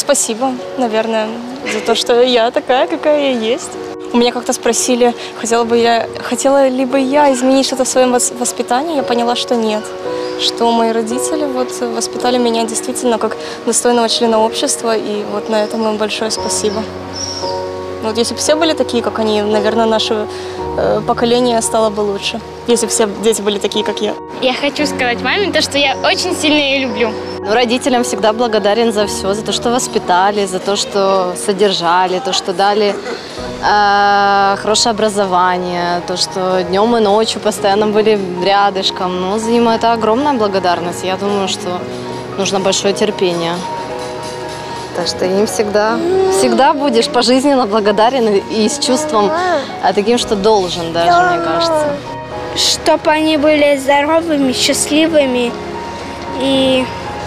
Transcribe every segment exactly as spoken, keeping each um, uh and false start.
спасибо, наверное, за то, что я такая, какая я есть. У меня как-то спросили, хотела бы я, хотела ли бы я изменить что-то в своем воспитании. Я поняла, что нет. Что мои родители вот воспитали меня действительно как достойного члена общества. И вот на этом им большое спасибо. Вот если бы все были такие, как они, наверное, наше э, поколение стало бы лучше. Если бы все дети были такие, как я. Я хочу сказать маме то, что я очень сильно ее люблю. Ну, родителям всегда благодарен за все, за то, что воспитали, за то, что содержали, то, что дали э, хорошее образование, то, что днем и ночью постоянно были рядышком. Ну, за ним это огромная благодарность. Я думаю, что нужно большое терпение. Так что им всегда, всегда будешь пожизненно благодарен и с чувством а, таким, что должен даже, мне кажется. Чтобы они были здоровыми, счастливыми и...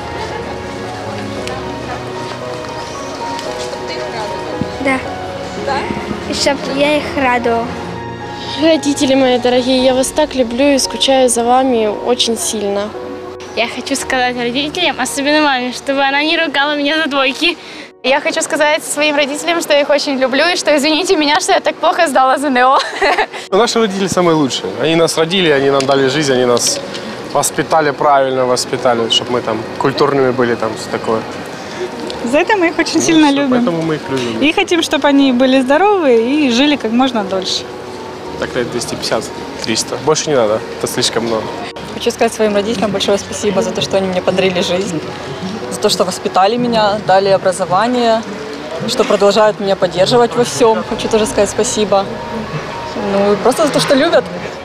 Да. Да? И чтобы я их радовала. Родители мои дорогие, я вас так люблю и скучаю за вами очень сильно. Я хочу сказать родителям, особенно маме, чтобы она не ругала меня за двойки. Я хочу сказать своим родителям, что я их очень люблю, и что извините меня, что я так плохо сдала ЗНО. Наши родители самые лучшие. Они нас родили, они нам дали жизнь, они нас воспитали правильно, воспитали, чтобы мы там культурными были, там все такое. За это мы их очень ну, сильно все, любим. Поэтому мы их любим. И хотим, чтобы они были здоровы и жили как можно дольше. Так лет двести пятьдесят — триста. Больше не надо, это слишком много. Хочу сказать своим родителям большое спасибо за то, что они мне подарили жизнь, за то, что воспитали меня, дали образование, что продолжают меня поддерживать во всем. Хочу тоже сказать спасибо. Ну и просто за то, что любят.